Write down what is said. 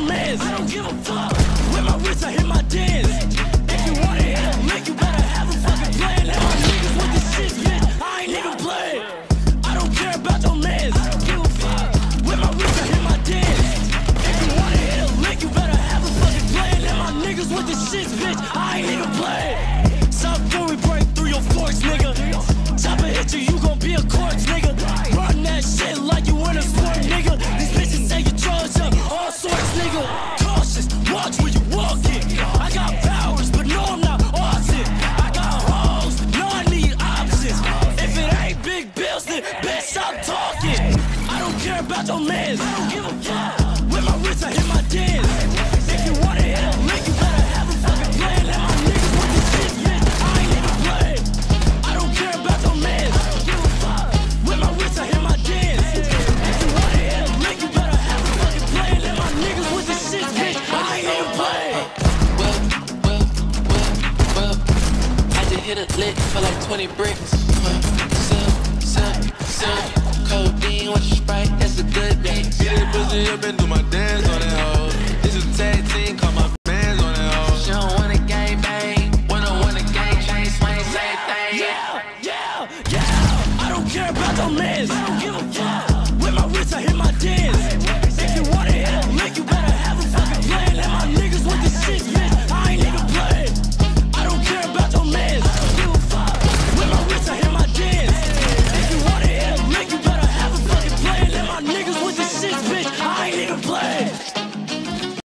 mans. I don't give a fuck. With my wrist, I hit my dance. If you wanna hit a lick, you better have a fucking plan. And my niggas with this shit, bitch, I ain't even playing. I don't care about your mans. I don't give a fuck. With my wrist, I hit my dance. If you wanna hit a lick, you better have a fucking plan. And my niggas with this shit, bitch, I ain't even playing. South Philly break through your forks, nigga. Chopper hit you, you gon' be a corpse, nigga. Run that shit like you in a sport, nigga. These bitches say you trust ya, all sorts, nigga. Cautious, watch where you walking. I got powers, but no, I'm not awesome. I got hoes, no, I need options. If it ain't big bills, then bitch, stop talking. I don't care about your mans. I don't give a fuck. With my wrist, I hit my dance. If you wanna hit a lick, you better have a fucking plan. And my niggas with this shit, bitch, I ain't even playing. I don't care about your mans. I don't give a fuck. With my wrist, I hit my dance. If you wanna hit a lick, you better have a fucking plan. And my niggas with this shit, bitch, I ain't even playing. Well, I just hit a lick for like 20 bricks. Codeine with your Sprite, that's a good mix. Get that pussy up and do my dance on that hoe.